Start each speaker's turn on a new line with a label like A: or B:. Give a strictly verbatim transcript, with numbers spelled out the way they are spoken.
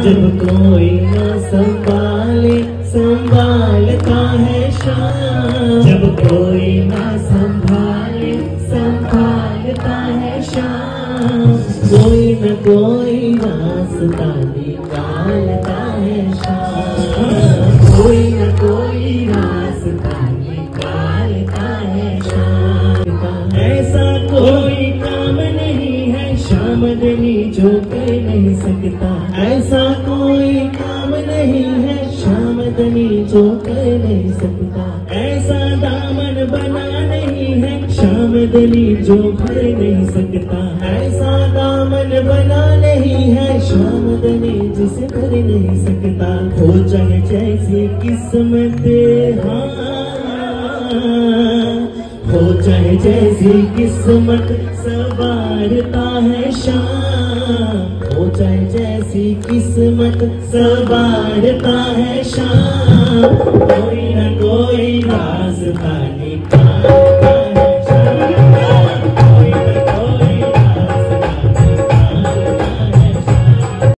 A: जब कोई न संभाले संभालता है शाम, जब कोई न संभाले संभालता है शाम, कोई न कोई रास्ता निकालता है शाम, कोई न कोई रास्ता निकालता है शाम। ऐसा कोई काम नहीं है शामदनी जो कर नहीं सकता, ऐसा कोई काम नहीं है शामदनी जो कर नहीं सकता, ऐसा दामन बना नहीं है शामदनी जो भर नहीं सकता, ऐसा दामन बना नहीं है शामदनी जिसे भर नहीं सकता। हो चाहे जैसी किस्मत, हाँ हो चाहे जैसी किस्मत सवारता है शाम, हो चाहे जैसी किस्मत सवारता है शाम, कोई न कोई रास्ता निकालता